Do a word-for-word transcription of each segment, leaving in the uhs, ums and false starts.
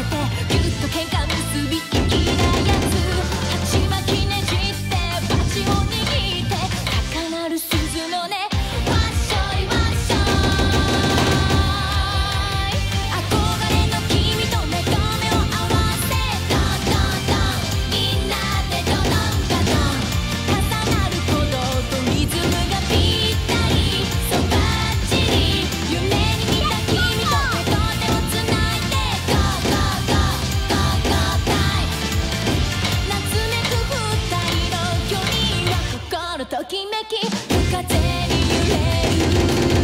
てぎゅっと喧嘩結び粋なやつ鉢巻きねじってバチを握って高鳴る鈴のねわっしょいわっしょい憧れの君と目と目を合わせドンドンドンみんなでドドンガドン重なる鼓動とリズムがぴったりそうバッチリ夢に見た君と手と手をつないで Go go go go go time 夏めく二人の距離は心ときめき風に揺れる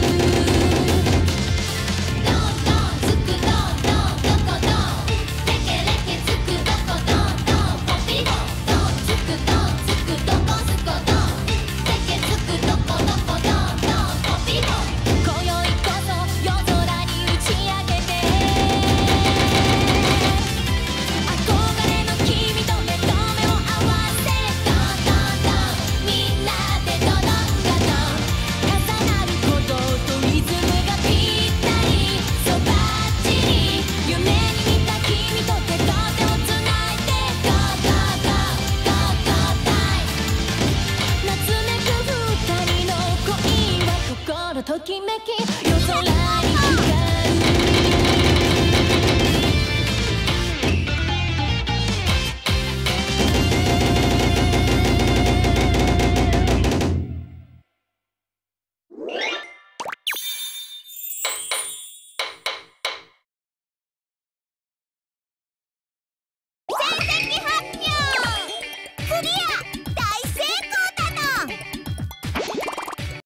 どんどんつくどんどんどこどんレケレケつくどこどんどんポピドンどんつくどんつくどこすこどんレケつくどこどこどんどんポピドン今宵こそ夜空に打ち上げて憧れの君と目と目を合わせドンドンドンみんなでドドンガドン重なる鼓動とリズムがぴったりそうバッチリ夢に見た君と手と手をつないで Go go go go go time 夏めく二人の恋は心ときめき夜空に光る